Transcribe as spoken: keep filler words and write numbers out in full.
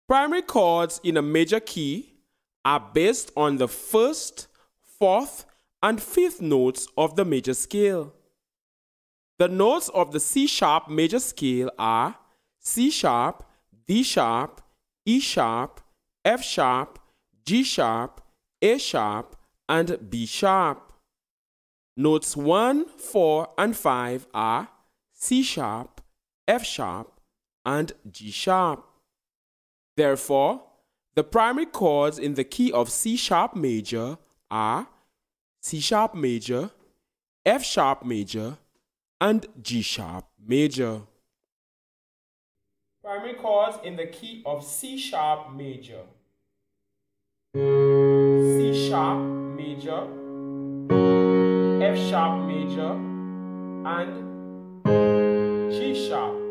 Primary chords in a major key are based on the first, fourth, and fifth notes of the major scale. The notes of the C sharp major scale are C sharp, D sharp, E sharp, F sharp, G sharp, A sharp, and B sharp. Notes one, four, and five are C sharp, F sharp, and G sharp. Therefore, the primary chords in the key of C sharp major are C sharp major, F sharp major, and G sharp major. Primary chords in the key of C sharp major: C sharp major, F sharp major, and G sharp